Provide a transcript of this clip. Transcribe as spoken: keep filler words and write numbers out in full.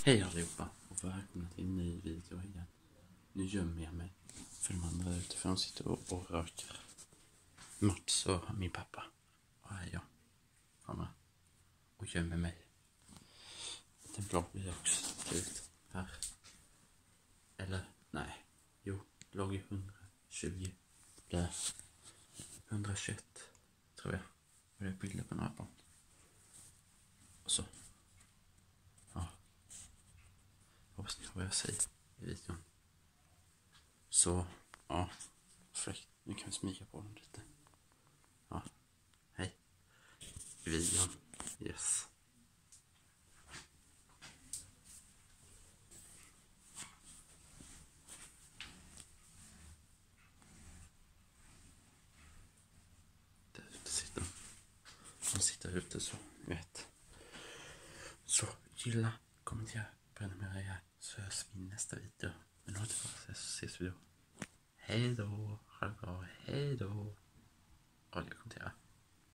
Hej allihopa och välkomna till en ny video igen. Nu gömmer jag mig för de andra utifrån sitter och, och röker. Mats och min pappa. Och här är jag. Kommer och gömmer mig. Den blå blir också ut här. Eller nej. Jo, låg i hundratjugo. Där. hundratjugoett tror jag. Och det är bilder på några barn. Och så. Ja. Hoppas ni har vad jag säger i videon. Så, ja. Fräckt. Nu kan vi smyga på dem lite. Ja. Hej. I videon. Yes. Där ute sitter de. De sitter ute så, ni vet. Så, gilla, kommentera, prenumerera så hörs vi i nästa video. Men nu har det bara så ses vi då. Hej då, ha det bra, hej då. Ja, jag kommenterar.